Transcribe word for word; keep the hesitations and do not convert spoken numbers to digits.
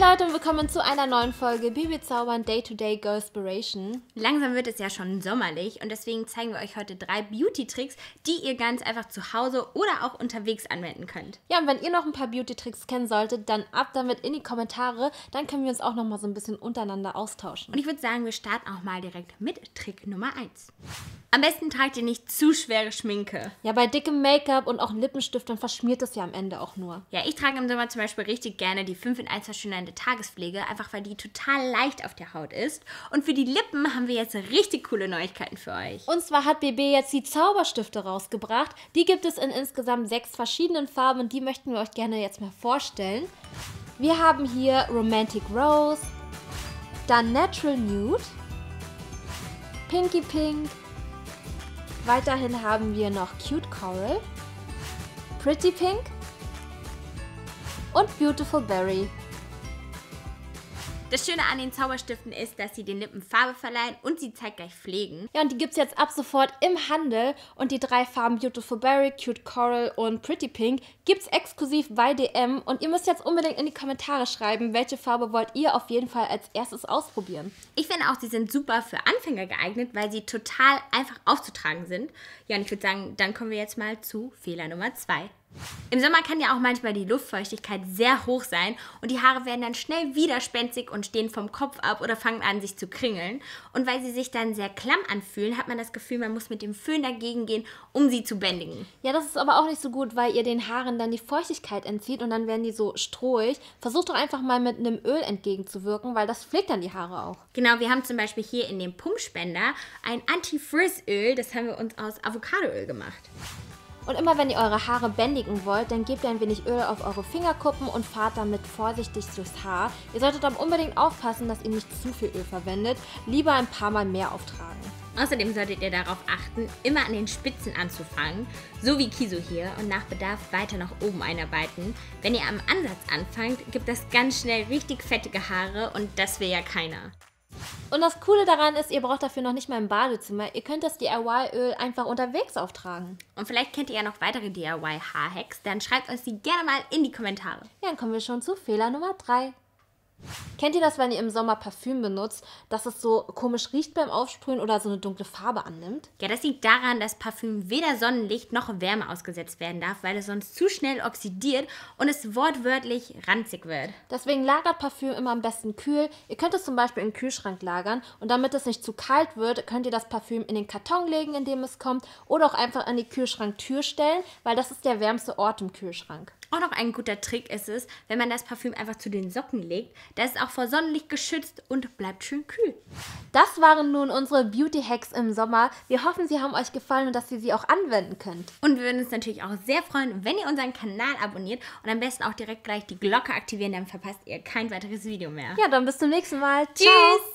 Leute und willkommen zu einer neuen Folge Babyzaubern Day-to-Day Girlspiration. Langsam wird es ja schon sommerlich und deswegen zeigen wir euch heute drei Beauty-Tricks, die ihr ganz einfach zu Hause oder auch unterwegs anwenden könnt. Ja, und wenn ihr noch ein paar Beauty-Tricks kennen solltet, dann ab damit in die Kommentare, dann können wir uns auch noch mal so ein bisschen untereinander austauschen. Und ich würde sagen, wir starten auch mal direkt mit Trick Nummer eins. Am besten tragt ihr nicht zu schwere Schminke. Ja, bei dickem Make-up und auch Lippenstift, dann verschmiert es ja am Ende auch nur. Ja, ich trage im Sommer zum Beispiel richtig gerne die fünf in eins verschönernde Tagespflege, einfach weil die total leicht auf der Haut ist. Und für die Lippen haben wir jetzt richtig coole Neuigkeiten für euch. Und zwar hat B B jetzt die Zauberstifte rausgebracht. Die gibt es in insgesamt sechs verschiedenen Farben und die möchten wir euch gerne jetzt mal vorstellen. Wir haben hier Romantic Rose, dann Natural Nude, Pinky Pink, weiterhin haben wir noch Cute Coral, Pretty Pink und Beautiful Berry. Das Schöne an den Zauberstiften ist, dass sie den Lippen Farbe verleihen und sie zeitgleich pflegen. Ja, und die gibt es jetzt ab sofort im Handel und die drei Farben Beautiful Berry, Cute Coral und Pretty Pink gibt es exklusiv bei D M und ihr müsst jetzt unbedingt in die Kommentare schreiben, welche Farbe wollt ihr auf jeden Fall als erstes ausprobieren. Ich finde auch, sie sind super für Anfänger geeignet, weil sie total einfach aufzutragen sind. Ja, und ich würde sagen, dann kommen wir jetzt mal zu Fehler Nummer zwei. Im Sommer kann ja auch manchmal die Luftfeuchtigkeit sehr hoch sein und die Haare werden dann schnell widerspenstig und stehen vom Kopf ab oder fangen an, sich zu kringeln. Und weil sie sich dann sehr klamm anfühlen, hat man das Gefühl, man muss mit dem Föhn dagegen gehen, um sie zu bändigen. Ja, das ist aber auch nicht so gut, weil ihr den Haaren dann die Feuchtigkeit entzieht und dann werden die so strohig. Versucht doch einfach mal mit einem Öl entgegenzuwirken, weil das pflegt dann die Haare auch. Genau, wir haben zum Beispiel hier in dem Pumpspender ein Anti-Frizz-Öl, das haben wir uns aus Avocadoöl gemacht. Und immer wenn ihr eure Haare bändigen wollt, dann gebt ihr ein wenig Öl auf eure Fingerkuppen und fahrt damit vorsichtig durchs Haar. Ihr solltet aber unbedingt aufpassen, dass ihr nicht zu viel Öl verwendet. Lieber ein paar Mal mehr auftragen. Außerdem solltet ihr darauf achten, immer an den Spitzen anzufangen, so wie Kiso hier, und nach Bedarf weiter nach oben einarbeiten. Wenn ihr am Ansatz anfangt, gibt das ganz schnell richtig fettige Haare und das will ja keiner. Und das Coole daran ist, ihr braucht dafür noch nicht mal ein Badezimmer. Ihr könnt das D I Y-Öl einfach unterwegs auftragen. Und vielleicht kennt ihr ja noch weitere D I Y-Haarhacks, dann schreibt uns die gerne mal in die Kommentare. Ja, dann kommen wir schon zu Fehler Nummer drei. Kennt ihr das, wenn ihr im Sommer Parfüm benutzt, dass es so komisch riecht beim Aufsprühen oder so eine dunkle Farbe annimmt? Ja, das liegt daran, dass Parfüm weder Sonnenlicht noch Wärme ausgesetzt werden darf, weil es sonst zu schnell oxidiert und es wortwörtlich ranzig wird. Deswegen lagert Parfüm immer am besten kühl. Ihr könnt es zum Beispiel im Kühlschrank lagern und damit es nicht zu kalt wird, könnt ihr das Parfüm in den Karton legen, in dem es kommt, oder auch einfach an die Kühlschranktür stellen, weil das ist der wärmste Ort im Kühlschrank. Auch noch ein guter Trick ist es, wenn man das Parfüm einfach zu den Socken legt. Da ist es auch vor Sonnenlicht geschützt und bleibt schön kühl. Das waren nun unsere Beauty-Hacks im Sommer. Wir hoffen, sie haben euch gefallen und dass ihr sie auch anwenden könnt. Und wir würden uns natürlich auch sehr freuen, wenn ihr unseren Kanal abonniert und am besten auch direkt gleich die Glocke aktivieren, dann verpasst ihr kein weiteres Video mehr. Ja, dann bis zum nächsten Mal. Tschüss!